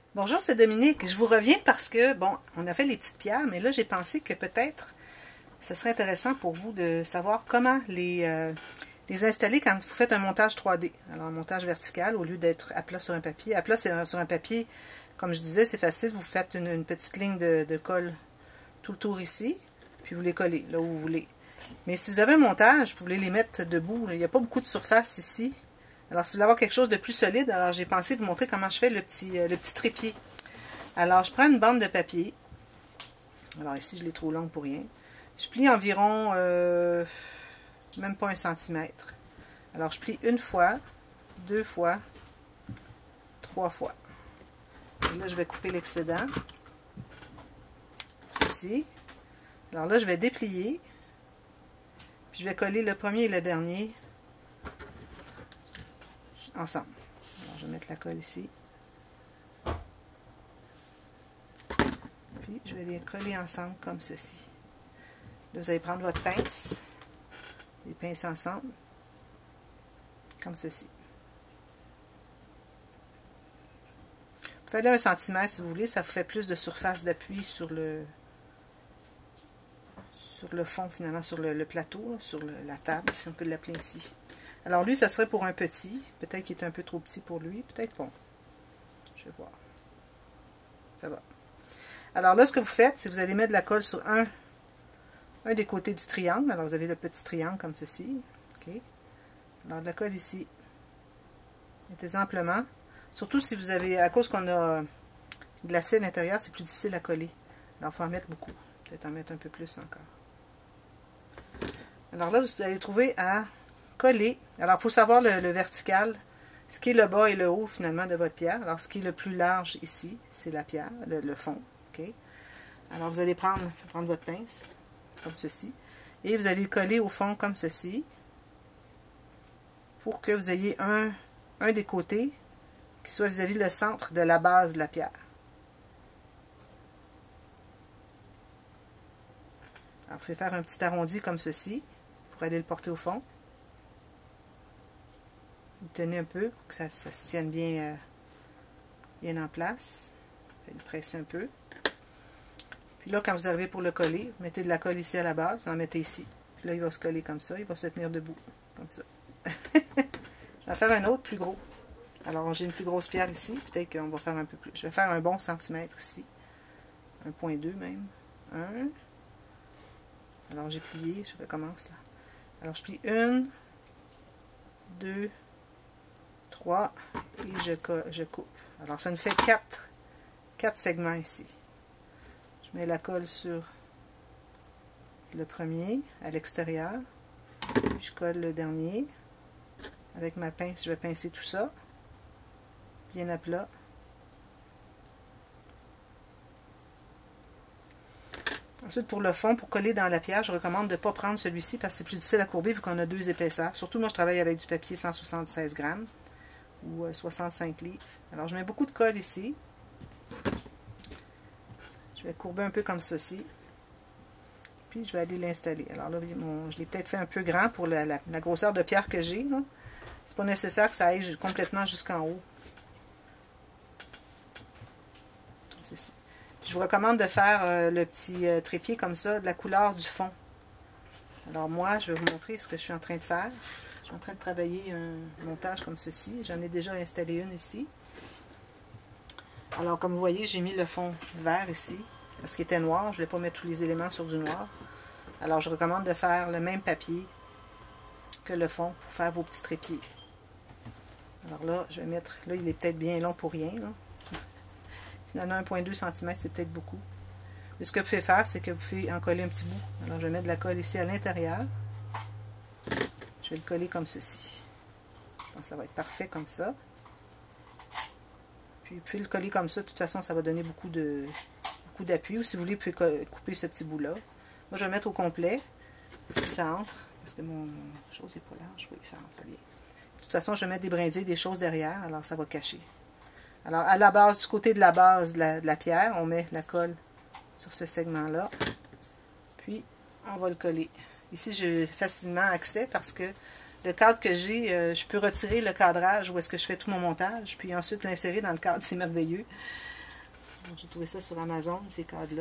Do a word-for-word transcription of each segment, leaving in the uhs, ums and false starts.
Bonjour, c'est Dominique. Je vous reviens parce que, bon, on a fait les petites pierres, mais là, j'ai pensé que peut-être, ce serait intéressant pour vous de savoir comment les, euh, les installer quand vous faites un montage trois D. Alors, un montage vertical, au lieu d'être à plat sur un papier. À plat, c'est sur un papier, comme je disais, c'est facile. Vous faites une, une petite ligne de, de colle tout le tour ici, puis vous les collez là où vous voulez. Mais si vous avez un montage, vous voulez les mettre debout. Là, il n'y a pas beaucoup de surface ici. Alors, si vous voulez avoir quelque chose de plus solide, alors j'ai pensé vous montrer comment je fais le petit, euh, le petit trépied. Alors, je prends une bande de papier. Alors, ici, je l'ai trop longue pour rien. Je plie environ, euh, même pas un centimètre. Alors, je plie une fois, deux fois, trois fois. Et là, je vais couper l'excédent. Ici. Alors là, je vais déplier. Puis, je vais coller le premier et le dernier ensemble. Alors, je vais mettre la colle ici. Puis, je vais les coller ensemble comme ceci. Là, vous allez prendre votre pince, les pinces ensemble, comme ceci. Vous faites un centimètre si vous voulez, ça vous fait plus de surface d'appui sur le sur le fond, finalement, sur le, le plateau, là, sur le, la table, si on peut l'appeler ici. Alors lui, ça serait pour un petit. Peut-être qu'il est un peu trop petit pour lui. Peut-être pas. Je vais voir. Ça va. Alors là, ce que vous faites, c'est que vous allez mettre de la colle sur un, un des côtés du triangle. Alors vous avez le petit triangle comme ceci. Okay. Alors de la colle ici. Mettez amplement. Surtout si vous avez, à cause qu'on a glacé à l'intérieur, c'est plus difficile à coller. Alors il faut en mettre beaucoup. Peut-être en mettre un peu plus encore. Alors là, vous allez trouver à coller. Alors, il faut savoir le, le vertical, ce qui est le bas et le haut, finalement, de votre pierre. Alors, ce qui est le plus large ici, c'est la pierre, le, le fond. Okay? Alors, vous allez prendre, prendre votre pince, comme ceci, et vous allez coller au fond comme ceci, pour que vous ayez un, un des côtés qui soit vis-à-vis le centre de la base de la pierre. Alors, vous pouvez faire un petit arrondi comme ceci, pour aller le porter au fond. Vous tenez un peu pour que ça, ça se tienne bien, euh, bien en place. Vous allez le presser un peu. Puis là, quand vous arrivez pour le coller, vous mettez de la colle ici à la base, vous en mettez ici. Puis là, il va se coller comme ça, il va se tenir debout, comme ça. Je vais faire un autre plus gros. Alors, j'ai une plus grosse pierre ici, peut-être qu'on va faire un peu plus. Je vais faire un bon centimètre ici. un virgule deux même. un. Alors, j'ai plié, je recommence là. Alors, je plie une, deux, trois, et je, je coupe. Alors, ça nous fait quatre, quatre segments ici. Je mets la colle sur le premier, à l'extérieur. Je colle le dernier. Avec ma pince, je vais pincer tout ça. Bien à plat. Ensuite, pour le fond, pour coller dans la pierre, je recommande de ne pas prendre celui-ci parce que c'est plus difficile à courber vu qu'on a deux épaisseurs. Surtout, moi, je travaille avec du papier cent soixante-seize grammes ou soixante-cinq livres. Alors, je mets beaucoup de colle ici. Je vais courber un peu comme ceci. Puis, je vais aller l'installer. Alors là, mon, je l'ai peut-être fait un peu grand pour la, la, la grosseur de pierre que j'ai. C'est pas nécessaire que ça aille complètement jusqu'en haut. Ceci. Je vous recommande de faire euh, le petit euh, trépied comme ça, de la couleur du fond. Alors moi, je vais vous montrer ce que je suis en train de faire. Je suis en train de travailler un montage comme ceci. J'en ai déjà installé une ici. Alors comme vous voyez, j'ai mis le fond vert ici, parce qu'il était noir. Je ne vais pas mettre tous les éléments sur du noir. Alors je recommande de faire le même papier que le fond pour faire vos petits trépieds. Alors là, je vais mettre, là il est peut-être bien long pour rien, là. Finalement, un virgule deux centimètres, c'est peut-être beaucoup. Mais ce que vous pouvez faire, c'est que vous pouvez en coller un petit bout. Alors, je vais mettre de la colle ici à l'intérieur. Je vais le coller comme ceci. Donc, ça va être parfait comme ça. Puis, vous pouvez le coller comme ça. De toute façon, ça va donner beaucoup de beaucoup d'appui. Ou si vous voulez, vous pouvez couper ce petit bout-là. Moi, je vais le mettre au complet. Si ça entre. Parce que mon, mon chose n'est pas large. Oui, ça entre bien. De toute façon, je vais mettre des brindilles, des choses derrière. Alors, ça va cacher. Alors, à la base, du côté de la base de la, de la pierre, on met la colle sur ce segment-là. Puis, on va le coller. Ici, j'ai facilement accès parce que le cadre que j'ai, euh, je peux retirer le cadrage où est-ce que je fais tout mon montage, puis ensuite l'insérer dans le cadre. C'est merveilleux. J'ai trouvé ça sur Amazon, ces cadres-là.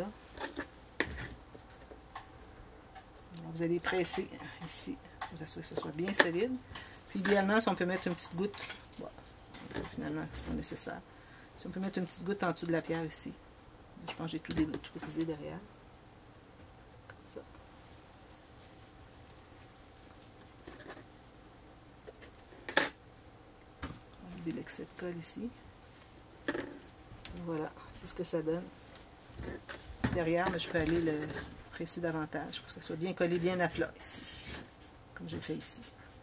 Vous allez presser ici, pour s'assurer que ce soit bien solide. Puis idéalement, si on peut mettre une petite goutte, bon, finalement, c'est pas nécessaire. Si on peut mettre une petite goutte en dessous de la pierre ici. Je pense que j'ai tout, tout brisé derrière. Comme ça. On va enlever l'excès de colle ici. Et voilà, c'est ce que ça donne. Derrière, mais je peux aller le presser davantage pour que ça soit bien collé, bien à plat ici. Comme j'ai fait ici.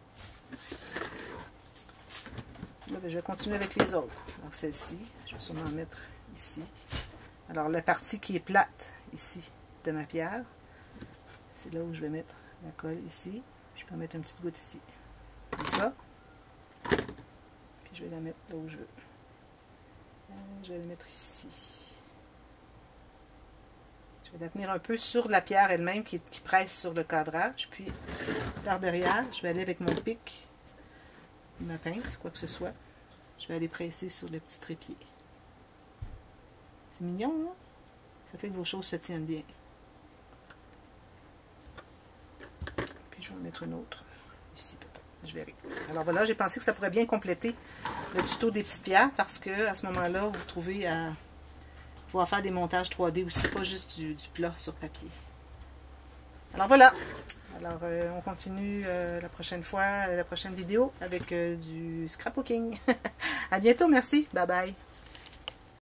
Là, je vais continuer avec les autres. Donc celle-ci, je vais sûrement mettre ici. Alors la partie qui est plate ici de ma pierre, c'est là où je vais mettre la colle ici. Je peux en mettre une petite goutte ici. Comme ça. Puis je vais la mettre là où je veux. Je vais la mettre ici. Je vais la tenir un peu sur la pierre elle-même qui, qui presse sur le cadrage. Puis par derrière, je vais aller avec mon pic, ma pince, quoi que ce soit. Je vais aller presser sur le petit trépied. C'est mignon, hein? Ça fait que vos choses se tiennent bien. Puis je vais en mettre une autre ici peut-être. Je verrai. Alors voilà, j'ai pensé que ça pourrait bien compléter le tuto des petites pierres parce que à ce moment-là, vous vous trouvez à pouvoir faire des montages trois D aussi, pas juste du, du plat sur papier. Alors voilà. Alors euh, on continue euh, la prochaine fois, la prochaine vidéo avec euh, du scrapbooking. À bientôt, merci. Bye bye.